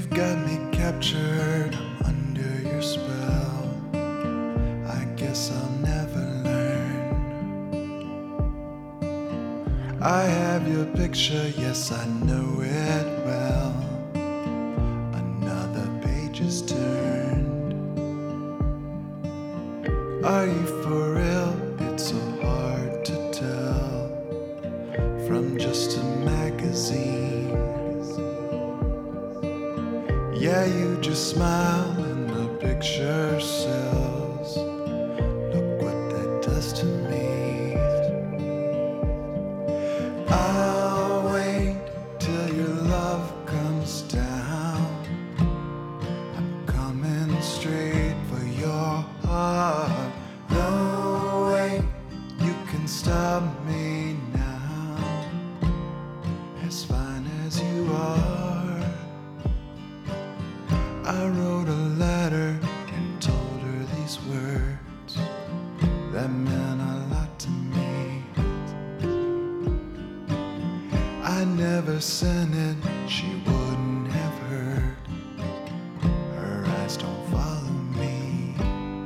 got me captured, I'm under your spell. I guess I'll never learn. I have your picture, yes, I know it well. Another page is turned. Are you for real? It's so hard to tell from just a magazine. Yeah, you just smile and the picture sells. Look what that does to me. I'll wait till your love comes down. I'm coming straight for your heart. No way you can stop me now. As fine as you are. I wrote a letter and told her these words that meant a lot to me. I never sent it, she wouldn't have heard. Her eyes don't follow me.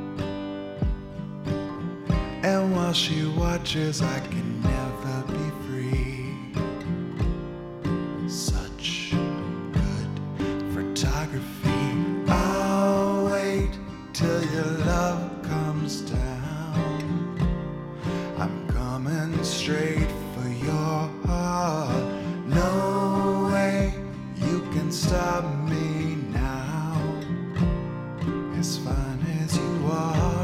And while she watches, I can never be free. Such good photography. I'll wait till your love comes down. I'm coming straight for your heart. No way you can stop me now. As fine as you are.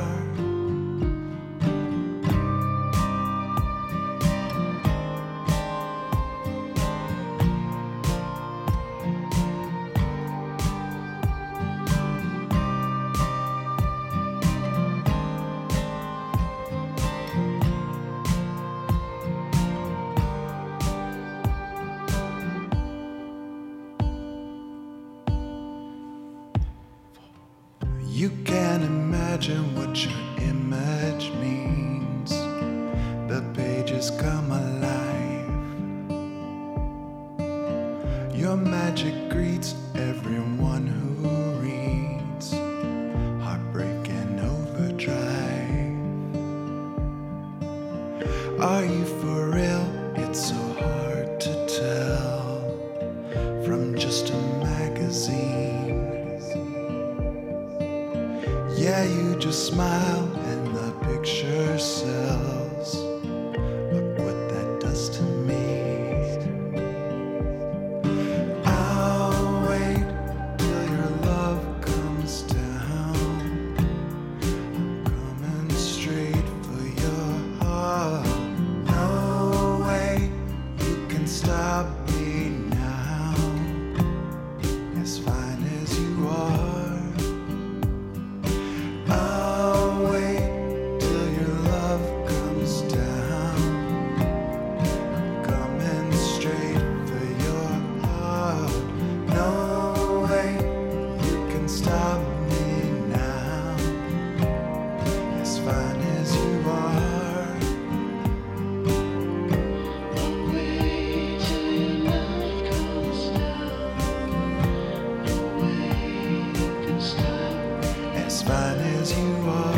You can't imagine what your image means. The pages come alive. Your magic greets everyone who reads. Heartbreak and overdrive. Are you for real? It's so hard to tell from just a magazine. Yeah, you just smile and the picture sells. Look what that does to me. I'll wait till your love comes down. I'm coming straight for your heart. No way you can stop me now. As fine as you are. I'll wait till your love comes down. I'm coming straight for your heart. No way you can stop me now. As fine as you are. I'll wait till your love comes down. No way you can stop. As fine as you are.